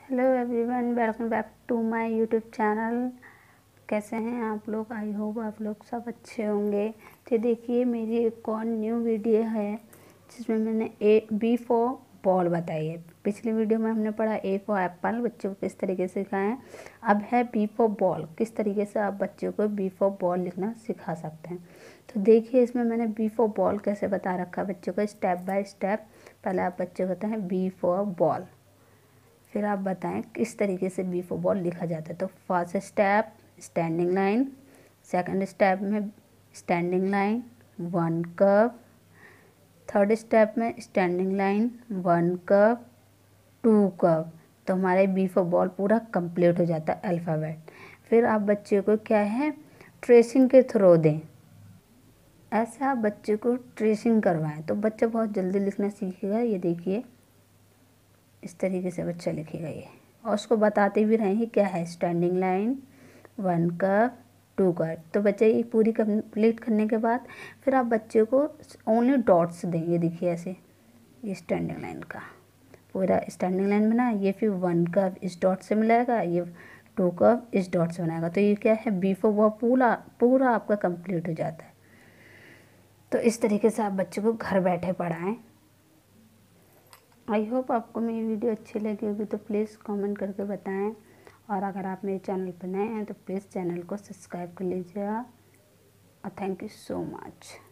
Hello everyone, welcome back to my YouTube channel. कैसे हैं आप लोग? आई होप आप लोग सब अच्छे होंगे। तो देखिए, मेरी एक और न्यू वीडियो है जिसमें मैंने बी फॉर बॉल बताई है। पिछली वीडियो में हमने पढ़ा ए फॉर एप्पल, बच्चों को किस तरीके से सिखाएं। अब है बी फॉर बॉल, किस तरीके से आप बच्चों को बी फॉर बॉल लिखना सिखा सकते हैं। तो देखिए, इसमें मैंने बी फॉर बॉल कैसे बता रखा है बच्चों को, स्टेप बाय स्टेप। पहले आप बच्चों को बताएं बी फॉर बॉल, फिर आप बताएं किस तरीके से बी फॉर बॉल लिखा जाता है। तो first step standing line, second step में standing line one curve, third step में standing line one curve two curve. तो हमारे बी फॉर बॉल पूरा कंप्लीट हो जाता है अल्फ़ाबेट। फिर आप बच्चे को क्या है, ट्रेसिंग के थ्रू दें। ऐसे आप बच्चे को ट्रेसिंग करवाएं तो बच्चा बहुत जल्दी लिखना सीखेगा। ये देखिए, इस तरीके से बच्चा लिखेगा ये, और उसको बताते भी रहेंगे क्या है standing line one curve two curve. तो बच्चे ये पूरी कंप्लीट करने के बाद फिर आप बच्चे को ओनली डॉट्स दें। ये देखिए ऐसे, ये स्टैंडिंग लाइन का पूरा स्टैंडिंग लाइन बना, ये फिर वन कर्व इस डॉट से मिलाएगा, ये टू कर्व इस डॉट से बनाएगा। तो ये क्या है, बी फॉर वो पूरा पूरा आपका कंप्लीट हो जाता है। तो इस तरीके से आप बच्चे को घर बैठे पढ़ाएं। आई होप आपको मेरी वीडियो अच्छी लगी होगी, तो प्लीज़ कमेंट करके बताएं। और अगर आप मेरे चैनल पर नए हैं तो प्लीज़ चैनल को सब्सक्राइब कर लीजिएगा। और थैंक यू सो मच।